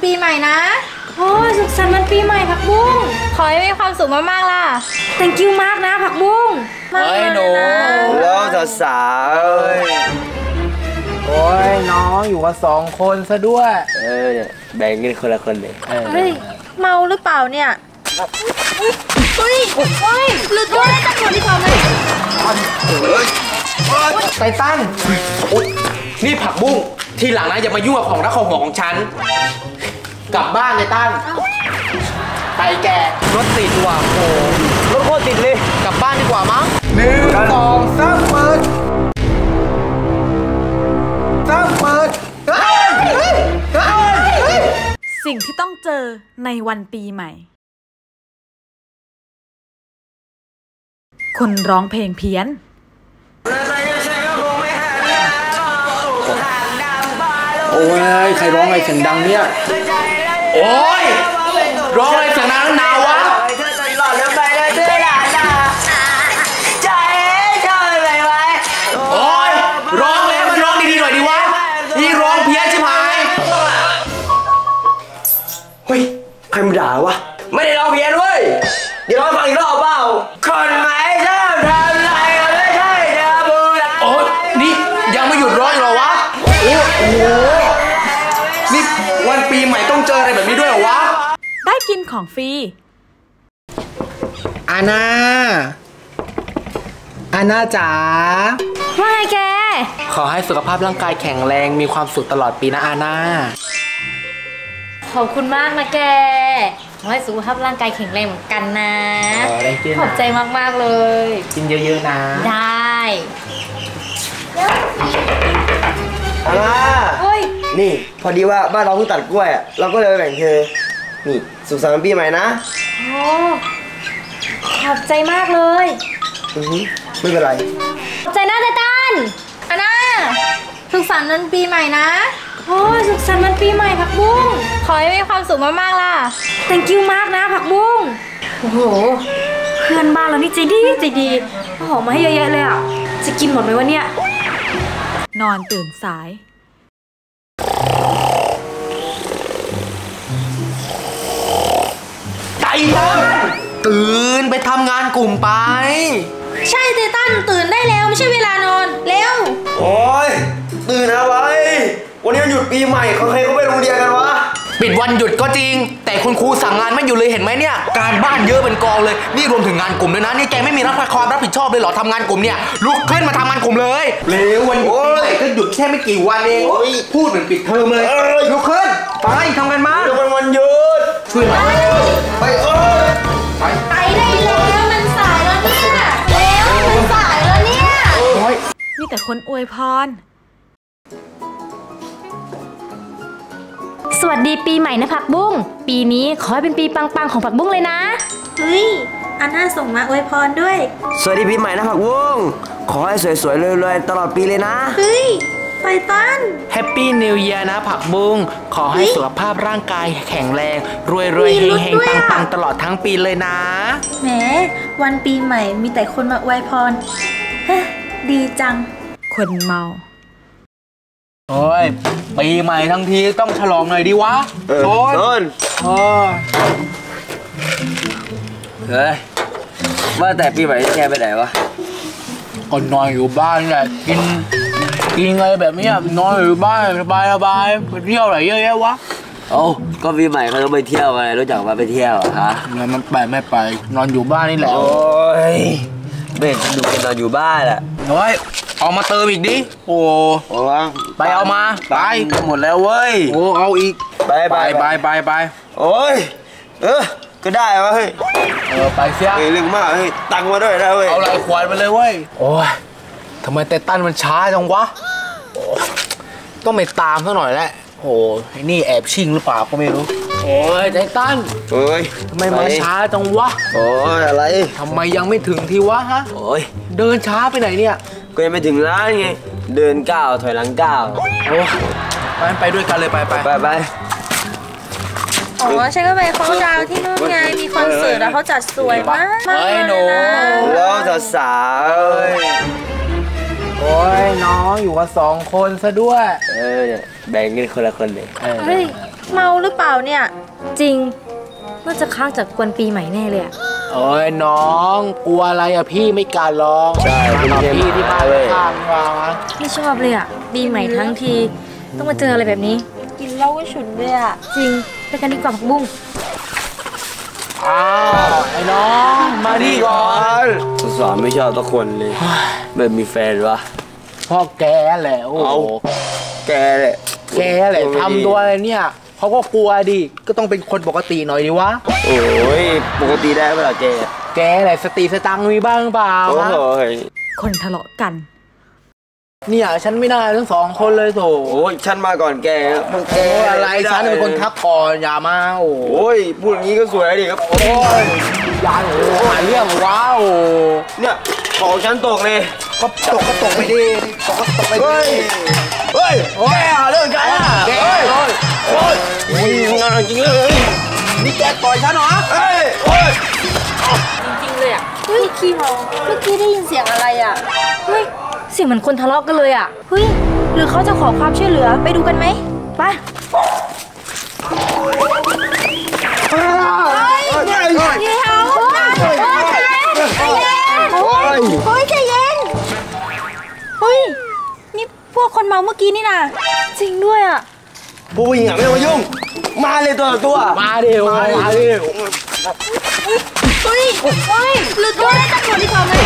ปีใหม่นะโอ้สุขสันต์วันปีใหม่ผักบุ้งขอให้มีความสุขมากๆล่ะ thank you มากนะผักบุ้งเฮ้ยหนูแล้วสาวโอ้ยน้องอยู่กัน2 คนซะด้วยเนี่ยแบ่งกันคนละคนเลยเฮ้ยเมาหรือเปล่าเนี่ยเฮ้ยหลุดด้วยตะโกนดีกว่าไหมไททันนี่ผักบุ้งทีหลังนะอย่ามายุ่งกับของรักของห่วงของฉันกลับบ้านไททันไปแกรถติดว่ะโอ้รถโคตรติดเลยกลับบ้านดีกว่ามั้ง 1 2 3เปิดสิ่งที่ต้องเจอในวันปีใหม่คนร้องเพลงเพี้ยนโอ้ยใครร้องอะไรเสียงดังเนี่ยโอ้ยร้องอะไรเสียงดังนาวะโอ้ยร้องแล้วมันร้องดีๆหน่อยดิวะนี่ร้องเพี้ยนใช่ไหมเฮ้ยใครมาด่าวะไม่ได้ร้องเพี้ยนเว้ยเดี๋ยวร้องฟังอีกรอบเปล่าคนไหนชอบทำอะไรไม่ใช่เธอบูราโอ้ยนี่ยังไม่หยุดร้องอีกเหรอวะโอ้โหนี่วันปีใหม่ต้องเจออะไรแบบนี้ด้วยเหรอวะได้กินของฟรีอาณาจ๋าว่าไงแกขอให้สุขภาพร่างกายแข็งแรงมีความสุขตลอดปีนะอาณาขอบคุณมากนะแกขอให้สุขภาพร่างกายแข็งแรงเหมือนกันนะขอบใจมากๆเลยกินเยอะๆนะได้เฮ้ยนี่พอดีว่าบ้านเราเพิ่งตัดกล้วยเราก็เลยแบ่งเธอนี่สุขสันต์วันปีใหม่นะโอ้ขอบใจมากเลยไม่เป็นไรขอบใจนะไททันอาน่าสุขสันต์วันปีใหม่นะโอ้สุขสันต์วันปีใหม่ผักบุ้งขอให้มีความสุขมากๆล่ะ thank you มากนะผักบุ้งโอ้โหเพื่อนบ้านเรานี่ใจดีหอมมาให้เยอะๆเลยอ่ะจะกินหมดไหมวะเนี่ยนอนตื่นสายไททันตื่นไปทำงานกลุ่มไปใช่ไททันตื่นได้แล้วไม่ใช่เวลานอนเร็วโอ้ยตื่นอะไรวันนี้มันหยุดปีใหม่ใครเขาไปโรงเรียนกันวะปิดวันหยุดก็จริงแต่คุณครูสั่งงานไม่อยู่เลยเห็นไหมเนี่ยการบ้านเยอะเป็นกองเลยนี่รวมถึงงานกลุ่มด้วยนะนี่แกไม่มีความรับผิดชอบเลยเหรอทำงานกลุ่มเนี่ยลุกขึ้นมาทำงานกลุ่มเลยเร็ววันหยุดปีใหม่ก็หยุดแค่ไม่กี่วันเองพูดเหมือนปิดเทอมเลยลุกขึ้นไปทำกันมาเดี๋ยววันหยุดช่วยหน่อยไปไปได้แล้วมันสายแล้วเนี่ยแล้วมันสายแล้วเนี่ยมีแต่คนอวยพรสวัสดีปีใหม่นะผักบุ้งปีนี้ขอให้เป็นปีปังๆของผักบุ้งเลยนะเฮ้ยอาน่าส่งมาอวยพรด้วยสวัสดีปีใหม่นะผักบุ้งขอให้สวยๆรวยๆตลอดปีเลยนะเฮ้ยไททันแฮปปี้นิวเยียร์นะผักบุ้งขอให้สุขภาพร่างกายแข็งแรงรวยๆเฮงๆปังๆตลอดทั้งปีเลยนะแหมวันปีใหม่มีแต่คนมาอวยพรดีจังคนเมาโอ้ยปีใหม่ทั้งทีต้องฉลองหน่อยดิวะโซนเฮ้ยว่าแต่ปีใหม่แกไปไหนวะก็นอนอยู่บ้านแหละกินอะไรแบบนี้นอนอยู่บ้านสบายไปเที่ยวอะไรเยอะแยะวะโอ้ก็ปีใหม่เขาต้องไปเที่ยวอะไรรู้จักว่าไปเที่ยวฮะมันไปไม่ไปนอนอยู่บ้านนี่แหละโอ้ยเบ็ดสนุกกันนอนอยู่บ้านแหละเฮ้ยเอามาเติมอีกดิโอ้ไปเอามาไปหมดแล้วเว้ยโอ้เอาอีกไปโอ้ยก็ได้วะเฮ้ยไปเสียเรื่องมากเฮ้ยตังมาด้วยนะเว้ยเอาไหลควายไปเลยเว้ยโอ้ยทำไมไททันมันช้าจังวะต้องไปตามซะหน่อยแหละโอ้ยนี่แอบชิงหรือเปล่าก็ไม่รู้โอ้ยไททันโอ้ยทำไมมาช้าจังวะโอ้ยอะไรทำไมยังไม่ถึงทีวะฮะโอ้ยเดินช้าไปไหนเนี่ยก็ยังไม่ถึงร้านไงเดินก้าวถอยหลังก้าวโอ้ไปด้วยกันเลยไปอ๋อฉันก็ไปเขาดาวที่นู่นไงมีคอนเสิร์ตแล้วเขาจัดสวยมากเลยนะแล้วสาวโอ้ยน้องอยู่กัน2 คนซะด้วยเนี่ยแบ่งกันคนละคนเลยเฮ้ยเมาหรือเปล่าเนี่ย จริงน่าจะค้างจากกวนปีใหม่แน่เลยอะเอ้ยน้องกลัวอะไรอะพี่ไม่กล้าลองใช่มากับพี่ที่บ้านข้างๆมาไม่ชอบเลยอะปีใหม่ทั้งทีต้องมาเจออะไรแบบนี้ กินเหล้าก็ฉุนเลยอะจริงไปกันดีกว่าผักบุ้งอ้าวไอ้น้องมาดีก่อนสาวไม่ชอบทุกคนเลยแบบมีแฟนวะพ่อแกแหละโอ้โหแกเลยแกแหละทำตัวอะไรเนี่ยเขาก็กลัวดิก็ต้องเป็นคนปกติหน่อยดิวะโอ้ยปกติได้เวลาแกแกแหละสติสตังค์มีบ้างเปล่าโอ้ฮะโหคนทะเลาะกันเนี่ยฉันไม่ได้ทั้งสองคนเลยโถโอ้ยฉันมาก่อนแกมึงแกโอ้ยอะไรฉันเป็นคนทักก่อนอย่ามาโอ้โอ้ยพูดอย่างนี้ก็สวยดิครับโอ้ยอย่าโอ้หาเรื่องว้าวเนี่ยของฉันตกเลยก็ตกไปดิตกก็ตกไปดิเฮ้ยเฮ้ยแกหาเรื่องฉันอ่ะแกเฮ้ยโอ้ยโอ้ยงานจริงเลยนี่แกต่อยฉันเหรอเฮ้ยโอ้ยจริงเลยอะเฮ้ยขี้เมาเมื่อกี้ได้ยินเสียงอะไรอะเฮ้ยเสียงเหมือนคนทะเลาะกันเลยอะเฮ้ยหรือเขาจะขอความช่วยเหลือไปดูกันไหมไปเดี๋ยวใจเย็นเฮ้ยนี่พวกคนเมาเมื่อกี้นี่นะจริงด้วยอะผู้หญิงอ่ะไม่ต้องมายุ่งมาเลยตัวต่อตัวมาเดี๋ยวมาเดี๋ยวเฮ้ยหรือตัวได้ตำรวจดีกว่าไหม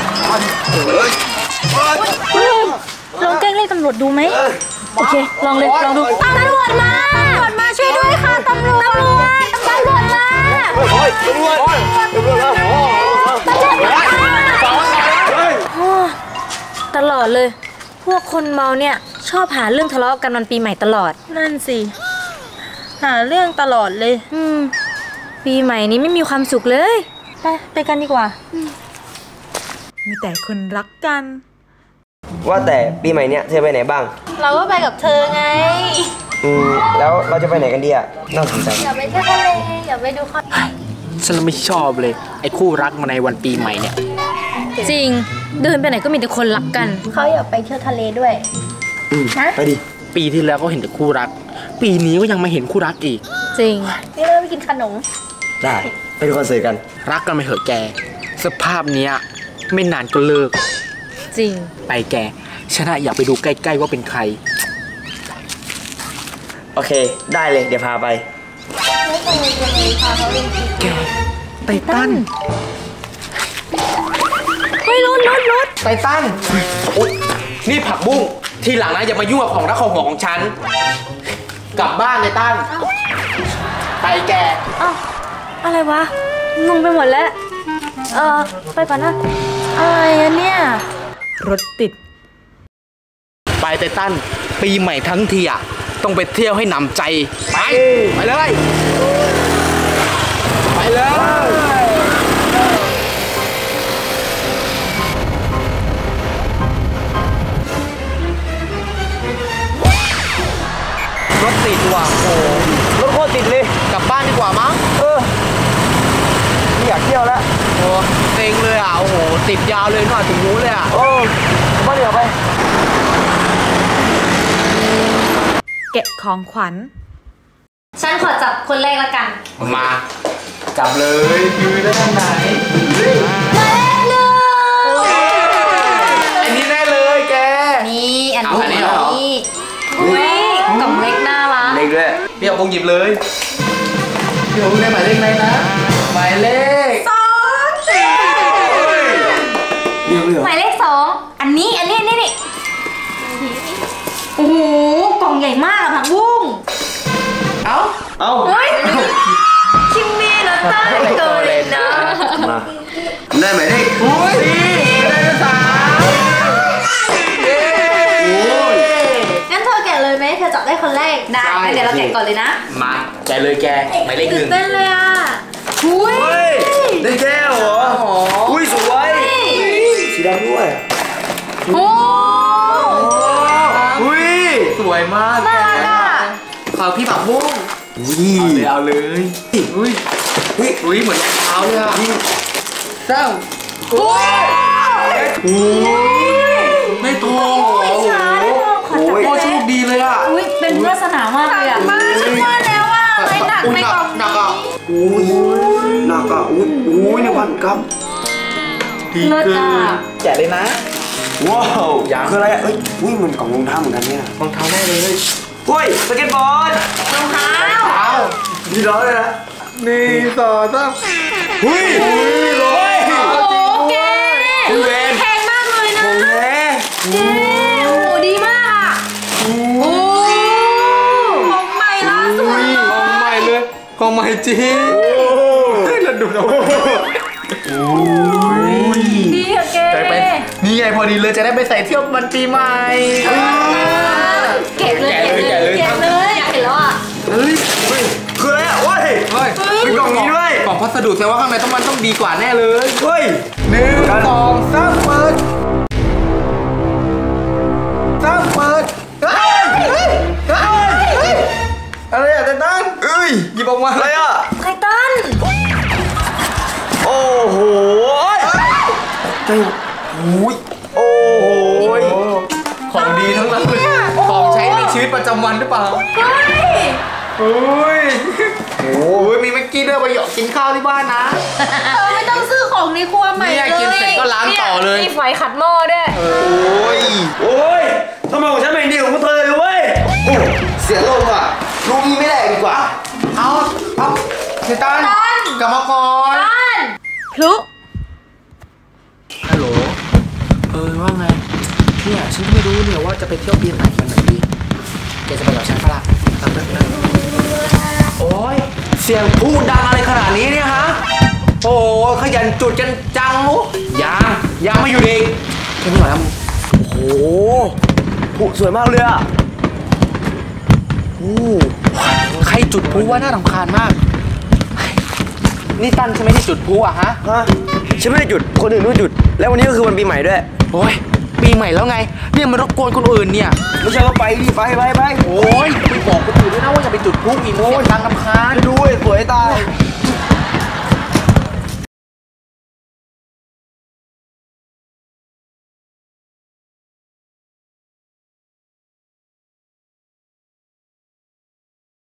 ลองแกล้งเรียกตำรวจดูไหมโอเคลองเลยลองดูตำรวจมาช่วยด้วยค่ะตำรวจมาโอ้ยตำรวจตำรวจมาตลอดเลย พวกคนเมาเนี่ยชอบหาเรื่องทะเลาะกันวันปีใหม่ตลอดนั่นสิหาเรื่องตลอดเลยปีใหม่นี้ไม่มีความสุขเลยไปกันดีกว่ามีแต่คนรักกันว่าแต่ปีใหม่เนี้ยเธอไปไหนบ้างเราก็ไปกับเธอไงแล้วเราจะไปไหนกันดีอ่ะน่าสนใจอย่าไปเที่ยวทะเลอย่าไปดูคอนฉันไม่ชอบเลยไอ้คู่รักมาในวันปีใหม่เนี่ยจริงเดินไปไหนก็มีแต่คนรักกันเขาอยากไปเที่ยวทะเลด้วยนะไปดิปีที่แล้วก็เห็นแต่คู่รัก ปีนี้ก็ยังมาเห็นคู่รักอีกจริงนี่เราไปกินขนมได้ไปดูคอนเสิร์ตกันรักกันไปเถอะแก สภาพเนี้ยไม่นานก็เลิกจริงไปแกฉันอยากไปดูใกล้ๆว่าเป็นใครโอเคได้เลยเดี๋ยวพาไปแกไททันเฮ้ยรถไททันอุ๊ยนี่ผักบุ้งทีหลังนะอย่ามายุ่งกับของรักของห่วงของฉัน กลับบ้านไททันไปแกอ้าวอะไรวะงงไปหมดแล้วไปก่อนนะอะไรอะเนี่ยรถติดไปไททันปีใหม่ทั้งทีอ่ะต้องไปเที่ยวให้หนำใจไปไปเลยไปเลยรถติดว่ะโอ้รถโคตรติดเลยกลับบ้านดีกว่ามั้งไม่อยากเที่ยวแล้วโอ้เซ็งเลยอ่ะโอ้โหติดยาวเลยหน่อยถึงรู้เลยอ่ะโอ้บ้านเดี๋ยวไปแกะของขวัญฉันขอจับคนแรกละกันมาจับเลยยืนได้ทางไหน อันนี้แน่เลยแกนี่อันเอาอันนี้เหรอนี้อุ้ยกล่องเล็กน่ารักเล็กด้วยพี่เอาวงหยิบเลยพี่เอาวงได้หมายเลขไหนนะหมายเลขหมายเลข2อันนี้นี่โอ้โหกล่องใหญ่มากอะผักบุ้งเอ้าเอ้าเฮ้ยคิมมี่นะต้าเกินเลยนะมาได้ไหมเลขอุ้ยได้แล้วสามเย้งั้นเธอแกะเลยไหมเธอจับได้คนแรกได้งั้นเดี๋ยวเราแกะก่อนเลยนะมาแกเลยแกหมายเลขหตื่นึ่นงเต้นเลยอ่ะอุ้ยเฮ้ยได้แก้วเหรออุ้ยสวยสีดำด้วยโอ้อุ้ยสวยมากน่ารักอ่ะขอพี่ผักบุ้งอุ้ยเอาเลยอุ้ยอุ้ยอุ้ยเหมือนรองเท้าเลยอ่ะเจ้าโอ้ยไม่ทองเหรอช้าได้พอขอจับโอ้ได้โชไหมคดีเลยอ่ะอุ้ยเป็นวาสนามากเลยอ่ะมาฉันมาแล้วกในกล่องหนักอ่ะอุ้ยหนักอ่ะอุ้ย1,000 กรัมดีเกินแกะเลยนะว้าวยังคืออะไรอ่ะเอ้ยอุ้ยเหมือนกล่องรองเท้าเหมือนกันเนี่ยรองเท้าแน่เลยอุ้ยสเก็ตบอร์ดรองเท้าดีร้อยเลยนะ 1 2 3หุ้ยร้อยโอ้โหแกคุณเวนแพงมากเลยนะโอ้แม่แกโอ้โหดีมากอ่ะโอ้ของใหม่ล่าสุดอุ้ยเลของใหม่ยเลยของใหม่จริงแล้วดูเราดีอะแกใจไปนี่ไงพอดีเลยจะได้ไปใส่เที่ยววันปีใหม่เก็บเลยแกะเลยเก็บเลยอยากเห็นแล้วอ่ะเฮ้ยคืออะไรอ่ะโอ้ยเฮ้ยมีกล่องนี้ด้วยกล่องพัสดุแสดงว่าข้างในมันต้องดีกว่าแน่เลยเฮ้ย 1 2 3เปิดอะไรอ่ะเต้นตั้งเอ้ยหยิบออกมาอะไรอ่ะไททันโอ้โหใจอุ้ยโอ้ยของดีทั้งนั้นเลยของใช้ในชีวิตประจำวันหรือเปล่าเฮ้ยโอ้ยมีแม็กกี้ด้วยไปหยอกกินข้าวที่บ้านนะไม่ต้องซื้อของในครัวใหม่เนี่ยเลยกินเสร็จก็ล้างต่อเลยมีไฟขัดหม้อด้วยโอ้ยโอ้ยทำไมของฉันเป็นดีของพวกเธอเลยเว้ยโอ้เสียลมอ่ะลูกนี้ไม่แรงดีกว่าเอาเซตันกลับมาก่อนพลุฮัลโหลว่าไงเนี่ยฉันไม่รู้เนี่ยว่าจะไปเที่ยวปีใหม่กันไหนดีแกจะไปกับฉันปะล่ะตามเรื่องนั้นโอ้ยเสียงพูดดังอะไรขนาดนี้เนี่ยฮะโอ้ขยันจุดกันจังยังไม่อยู่ดีแค่นี้ก่อนนะโอ้โหผู้สวยมากเลยอ่ะใครจุดพลุว่าน่ารำคาญมากนี่ตั้นใช่ไหมที่จุดพลุอะฮะฮะฉันไม่ได้จุดคนอื่นรู้จุดแล้ววันนี้ก็คือวันปีใหม่ด้วยโอ้ยปีใหม่แล้วไงเนี่ยมันรบกวนคนอื่นเนี่ยไม่ใช่ว่าไปดิไปโอ้ยไปบอกคนอื่นด้วยนะว่าอย่าไปจุดพลุอีกโอ้ยดังรำคาญดูเว้ยสวยตาย